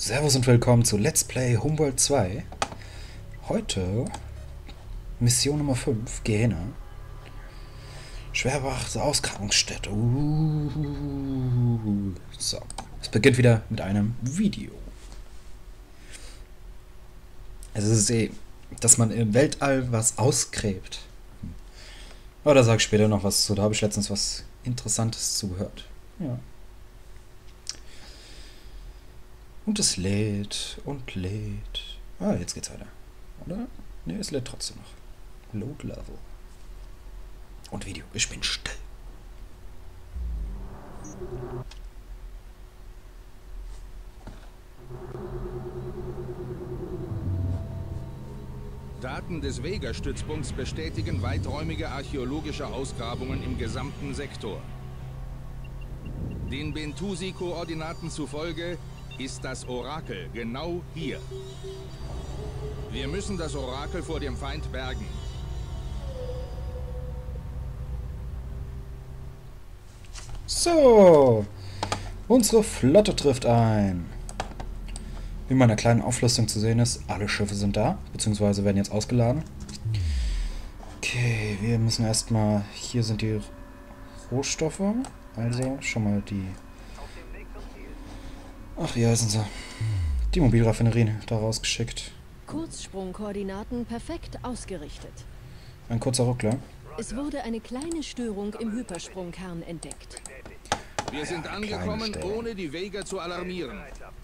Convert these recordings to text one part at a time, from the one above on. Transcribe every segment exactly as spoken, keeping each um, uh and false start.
Servus und willkommen zu Let's Play Homeworld zwei. Heute Mission Nummer fünf, Gehenna. Schwerbeachtete Ausgrabungsstätte. Uh, so, es beginnt wieder mit einem Video. Es ist eh, dass man im Weltall was ausgräbt. Aber da sage ich später noch was zu. Da habe ich letztens was Interessantes zugehört. Ja. Und es lädt und lädt. Ah, jetzt geht's weiter. Oder? Ne, es lädt trotzdem noch. Load Level. Und Video. Ich bin still. Daten des Vega-Stützpunkts bestätigen weiträumige archäologische Ausgrabungen im gesamten Sektor. Den Bentusi-Koordinaten zufolge ist das Orakel genau hier. Wir müssen das Orakel vor dem Feind bergen. So, unsere Flotte trifft ein. Wie in meiner kleinen Auflistung zu sehen ist, alle Schiffe sind da, beziehungsweise werden jetzt ausgeladen. Okay, wir müssen erstmal, hier sind die Rohstoffe, also schon mal die, ach ja, sind sie, die Mobilraffinerien da rausgeschickt. Kurzsprungkoordinaten perfekt ausgerichtet. Ein kurzer Ruckler. Es wurde eine kleine Störung im Hypersprungkern entdeckt. Wir sind angekommen, ohne die Vega zu alarmieren.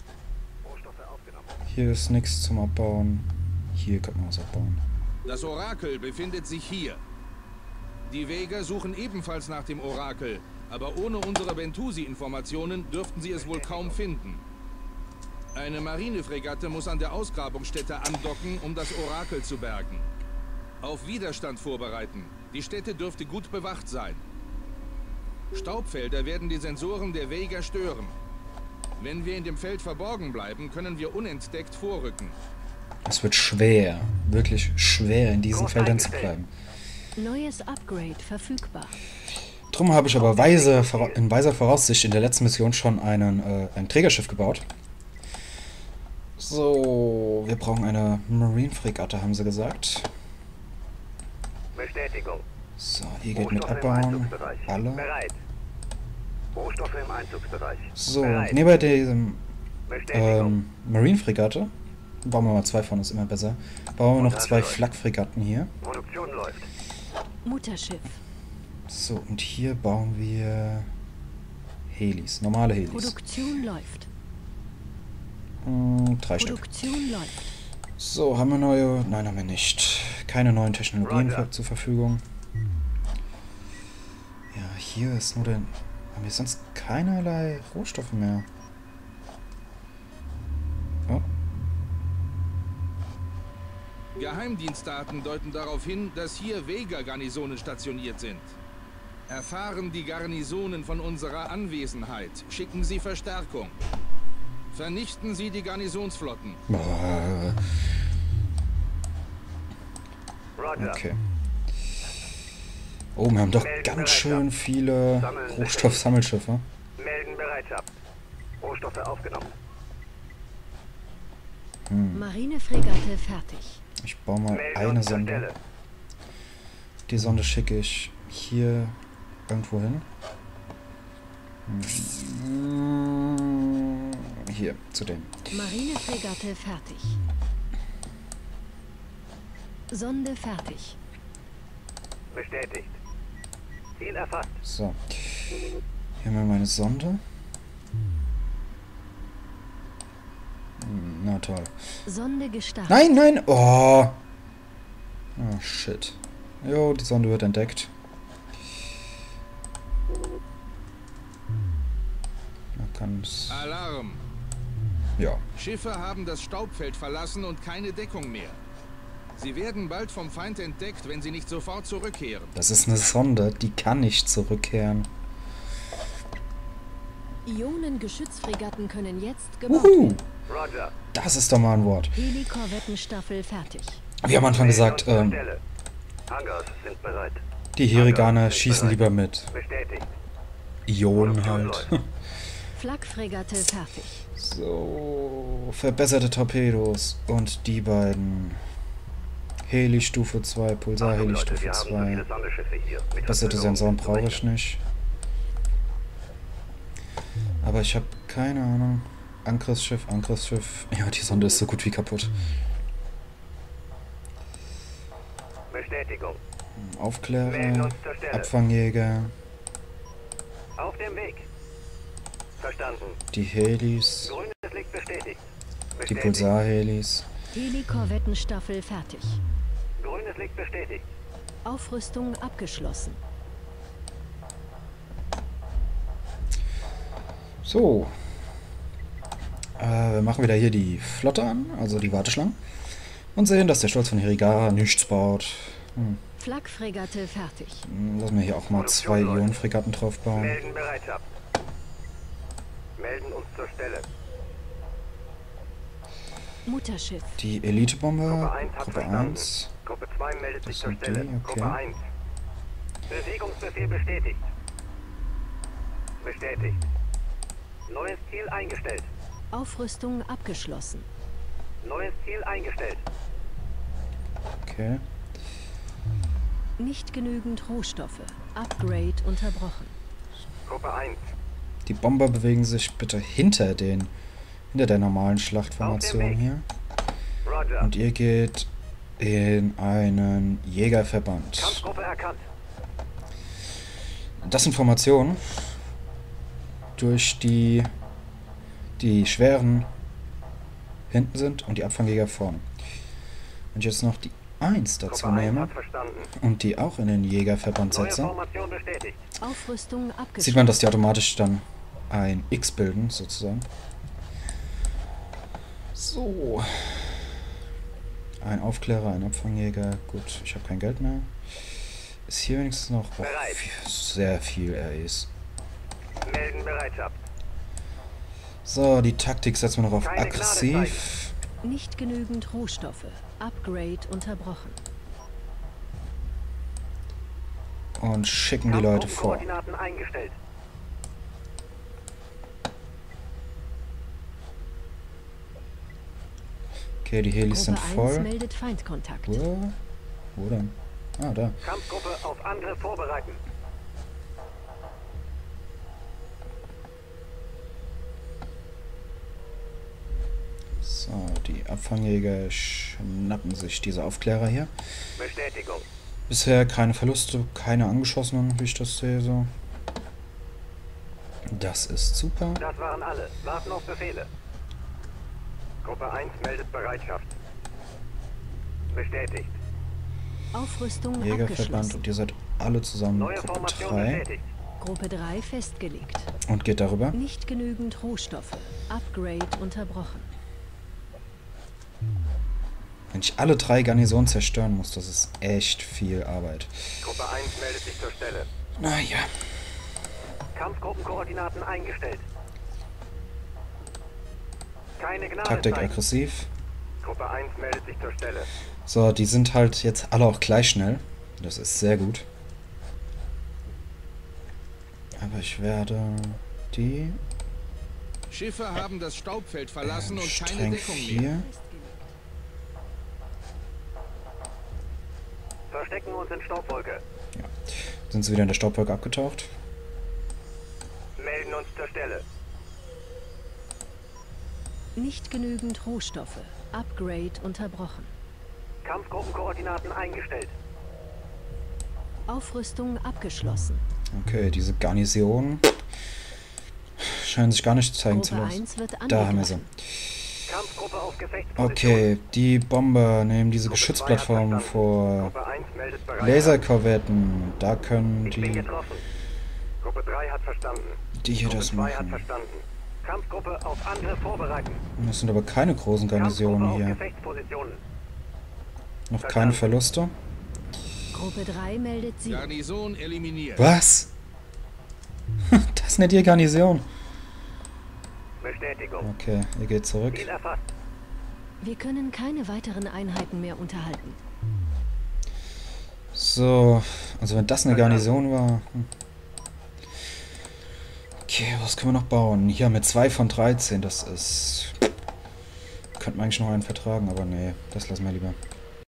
Hier ist nichts zum Abbauen. Hier kann man was abbauen. Das Orakel befindet sich hier. Die Vega suchen ebenfalls nach dem Orakel, aber ohne unsere Bentusi-Informationen dürften sie es wohl kaum finden. Eine Marinefregatte muss an der Ausgrabungsstätte andocken, um das Orakel zu bergen. Auf Widerstand vorbereiten. Die Stätte dürfte gut bewacht sein. Staubfelder werden die Sensoren der Vega stören. Wenn wir in dem Feld verborgen bleiben, können wir unentdeckt vorrücken. Es wird schwer, wirklich schwer, in diesen Feldern zu bleiben. Neues Upgrade verfügbar. Drum habe ich aber weise, in weiser Voraussicht in der letzten Mission schon einen, äh, ein Trägerschiff gebaut. So, wir brauchen eine Marine-Fregatte, haben sie gesagt. Bestätigung. So, hier geht mit Abbauen. Alle. Bereit. Rohstoffe im Einzugsbereich. So, Bereit. neben diesem Bestätigung. ähm, Marine-Fregatte, bauen wir mal zwei von, ist immer besser, bauen wir noch zwei Flak-Fregatten hier. Produktion läuft. Mutterschiff. So, und hier bauen wir Helis, normale Helis. Produktion läuft. Hm, drei Stück. Produktion läuft. So, haben wir neue... Nein, haben wir nicht. Keine neuen Technologien Roger. zur Verfügung. Ja, hier ist nur der... Haben wir sonst keinerlei Rohstoffe mehr? Oh. Geheimdienstdaten deuten darauf hin, dass hier Vega-Garnisonen stationiert sind. Erfahren die Garnisonen von unserer Anwesenheit, schicken sie Verstärkung. Vernichten Sie die Garnisonsflotten. Boah. Roger. Okay. Oh, wir haben doch ganz schön viele Rohstoffsammelschiffe. Melden Bereitschaft. Rohstoffe aufgenommen. Hm. Marinefregatte fertig. Ich baue mal Melden eine uns zur Sonde. Stelle. Die Sonde schicke ich hier irgendwo hin. Hm. Hier, zu dem. Marinefregatte fertig. Sonde fertig. Bestätigt. Ziel erfasst. So. Hier haben wir meine Sonde. Hm, na toll. Sonde gestartet. Nein, nein! Oh! Oh, shit. Jo, die Sonde wird entdeckt. Da kann's... Alarm! Ja. Schiffe haben das Staubfeld verlassen und keine Deckung mehr. Sie werden bald vom Feind entdeckt, wenn sie nicht sofort zurückkehren. Das ist eine Sonde, die kann nicht zurückkehren. Ionengeschützfregatten können jetzt gebaut Wuhu! werden. Roger. Das ist doch mal ein Wort. Helikorvettenstaffel fertig. Wie am Anfang gesagt, Melden uns ähm, zur Stelle. Hangars sind bereit. die Hirigane schießen lieber mit Bestätigt. Ionen Produktion halt. läuft. Flakfregatte fertig. So, verbesserte Torpedos und die beiden. Heli Stufe zwei, Pulsar Heli Stufe zwei. Verbesserte Sensoren brauche ich nicht. Aber ich habe keine Ahnung. Angriffsschiff, Angriffsschiff. Ja, die Sonde ist so gut wie kaputt. Bestätigung. Aufklärer, Abfangjäger. Auf dem Weg. Verstanden. Die Helis, Grünes Licht bestätigt. die Bestätigt. Pulsar-Helis. Heli-Korvettenstaffel fertig. Grünes Licht bestätigt. Aufrüstung abgeschlossen. So. Äh, wir machen wieder hier die Flotte an, also die Warteschlangen. Und sehen, dass der Stolz von Hirigara nichts baut. Hm. Flak-Fregatte fertig. Lassen wir hier auch mal zwei Ionenfregatten drauf bauen. Melden Bereitschaft. Melden uns zur Stelle. Mutterschiff. Die Elitebomber, Gruppe eins hat Gruppe verstanden. eins. Gruppe zwei meldet sich Das zur sind Stelle. die, okay. Gruppe eins. Bewegungsbefehl bestätigt. Bestätigt. Neues Ziel eingestellt. Aufrüstung abgeschlossen. Neues Ziel eingestellt. Okay. Nicht genügend Rohstoffe. Upgrade unterbrochen. Gruppe eins. Die Bomber bewegen sich bitte hinter den, hinter der normalen Schlachtformation hier. Roger. Und ihr geht in einen Jägerverband. Kampfgruppe erkannt. Das sind Formationen, durch die die schweren hinten sind und die Abfangjäger vorne. Wenn ich jetzt noch die eins dazu Gruppe eins nehme hat verstanden. und die auch in den Jägerverband Neue setze, Formation bestätigt. Aufrüstung abgeschlossen. sieht man, dass die automatisch dann ein X bilden, sozusagen. So. Ein Aufklärer, ein Abfangjäger. Gut, ich habe kein Geld mehr. Ist hier wenigstens noch oh, Bereit. sehr viel R Es. Melden Bereitschaft. So, die Taktik setzen wir noch auf Keine aggressiv. Nicht genügend Rohstoffe. Upgrade unterbrochen. Und schicken die Leute vor. Koordinaten eingestellt. Okay, die Helis sind Gruppe eins voll. meldet Feindkontakt. Wo? Wo denn? Ah, da. Kampfgruppe auf Angriff vorbereiten. So, die Abfangjäger schnappen sich diese Aufklärer hier. Bestätigung. Bisher keine Verluste, keine angeschossenen, wie ich das sehe, so. Das ist super. Das waren alle. Warten auf Befehle. Gruppe eins meldet Bereitschaft. Bestätigt. Aufrüstung Jägerverband abgeschlossen. und ihr seid alle zusammen Neue Gruppe Formation drei bestätigt. Gruppe drei festgelegt. und geht darüber. Nicht genügend Rohstoffe. Upgrade unterbrochen. Wenn ich alle drei Garnisonen zerstören muss, das ist echt viel Arbeit. Gruppe eins meldet sich zur Stelle. Naja. Kampfgruppenkoordinaten eingestellt. Keine Gnade. Taktik zeigen. aggressiv. Gruppe eins meldet sich zur Stelle. So, die sind halt jetzt alle auch gleich schnell. Das ist sehr gut. Aber ich werde die Schiffe haben das Staubfeld verlassen äh, und keine streng Deckung mehr. vier. Verstecken uns in Staubwolke. Sind sie wieder in der Staubwolke abgetaucht. Melden uns zur Stelle. Nicht genügend Rohstoffe. Upgrade unterbrochen. Kampfgruppenkoordinaten eingestellt. Aufrüstung abgeschlossen. Okay, diese Garnison scheinen sich gar nicht zeigen zu Gruppe lassen. eins wird Da haben wir sie. angegriffen. Kampfgruppe auf Gefechtsposition. Okay, die Bomber nehmen diese Gruppe zwei hat Geschützplattformen verstanden. vor Gruppe eins meldet Bereitschaft. Laserkorvetten. Da können Ich bin die, getroffen. Gruppe drei hat verstanden. die hier Gruppe das zwei hat machen. verstanden. Kampfgruppe auf Angriff vorbereiten. Das sind aber keine großen Garnisonen Kampfgruppe hier. auf Gefechtspositionen. Noch keine Verluste. Gruppe drei meldet Sieg. Garnison eliminiert. Was? Das ist nicht die Garnison. Bestätigung. Okay, ihr geht zurück. Ziel erfasst. Wir können keine weiteren Einheiten mehr unterhalten. So, also wenn das eine Garnison war. hm. Okay, was können wir noch bauen? Hier haben wir zwei von dreizehn, das ist könnten wir eigentlich noch einen vertragen, aber nee, das lassen wir lieber.